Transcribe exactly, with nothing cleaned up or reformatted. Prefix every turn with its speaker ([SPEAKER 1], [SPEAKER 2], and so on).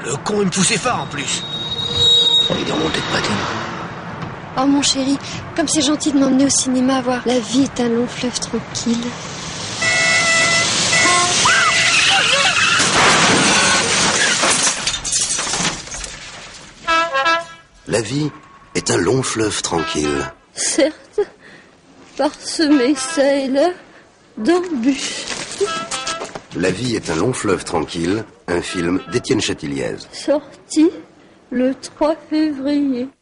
[SPEAKER 1] Le con, il me poussait fort en plus.
[SPEAKER 2] Il est remonté de patine.
[SPEAKER 3] Oh mon chéri, comme c'est gentil de m'emmener au cinéma voir La vie est un long fleuve tranquille.
[SPEAKER 2] La vie est un long fleuve tranquille.
[SPEAKER 3] Certes, parsemé ça et là d'embûches.
[SPEAKER 2] La vie est un long fleuve tranquille, un film d'Étienne Châtilliez.
[SPEAKER 3] Sorti le trois février.